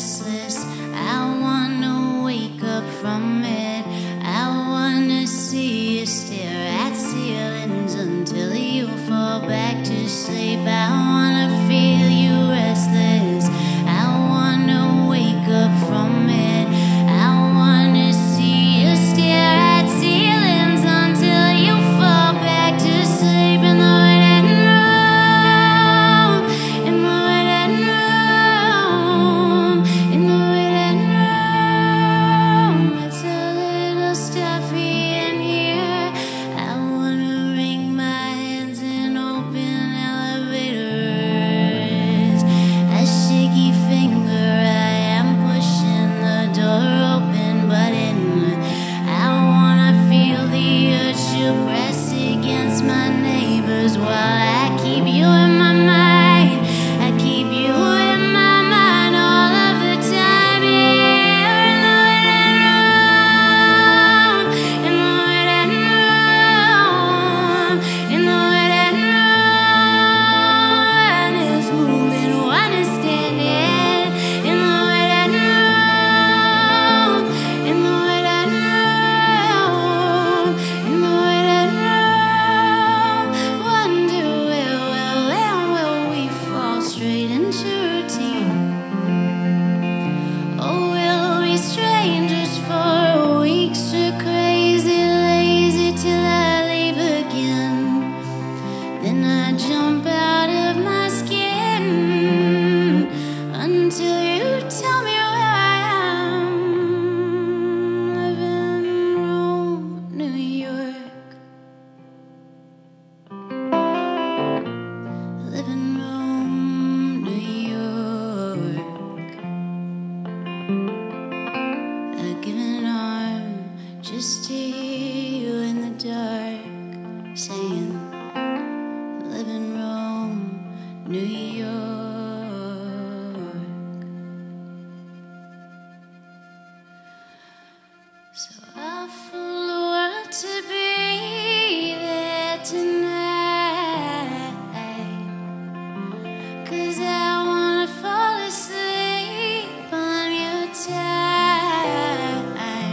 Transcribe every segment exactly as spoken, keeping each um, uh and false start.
restless. I wanna wake up from it. I wanna see you stare at ceilings until you fall back to sleep. I wanna feel you restless. I wanna wake up from it. I wanna see you stare at ceilings until you fall back to sleep in the waiting room, in the waiting room, in the waiting room. It's a little stuffy in here. I wanna wring my hands in open elevators. A shaky finger, I am pushing the door open, but in I wanna feel the urge to press against my neighbors while I keep you in my mind. I keep you in my mind all of the time. Here in the waiting room, in the waiting room, in the waiting room. And it's moving, one is standing in the waiting room, in the waiting room, in the waiting room. Wonder where, where, where will we fall straight into routine? Oh, we'll be strangers for weeks, or crazy, lazy till I leave again. Then I jump out of my skin until you tell me where I am. Living room, New York. Living room, New York. A given arm just to hear you in the dark saying, living room, New York. So I'll fool the world to be there tonight, 'cause I wanna fall asleep on your time.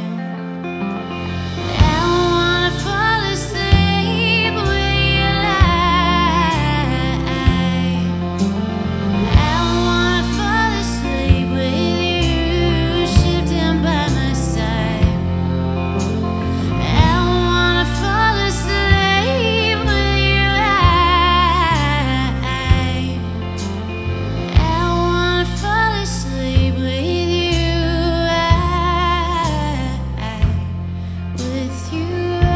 I wanna fall asleep with your light. I wanna fall asleep with you shifting by my side. I wanna fall asleep with your eyes. I wanna fall asleep with you, with you,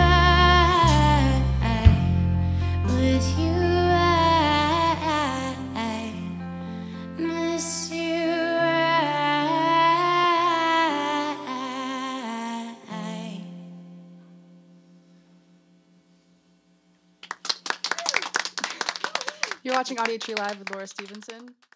with you. I miss you. You're watching Audiotree Live with Laura Stevenson.